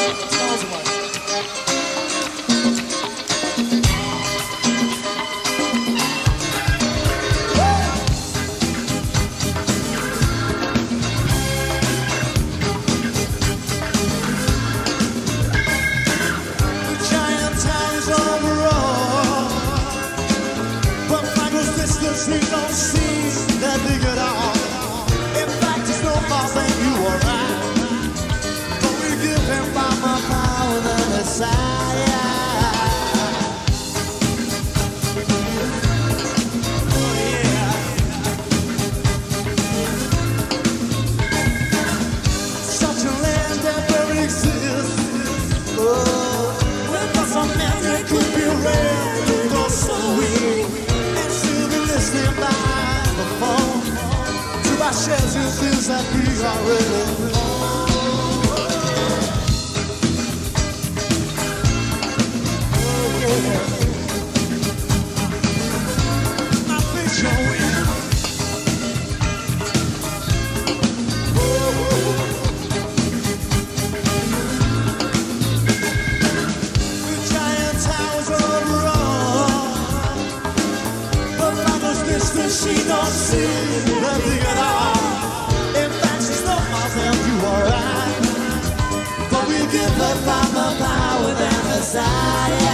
We don't see that big at all. In fact, it's no more than you or I. But we give him by more power than a desire. Oh yeah. Such a land that never exists. Oh, where some men that could be rare, you go so weak. Listening by the phone to our shares and things that we already know. Oh, yeah. I think you're in. The giant towers of she don't see nothing at all. In fact, she's no more than you or I. But we give her by the power than desire.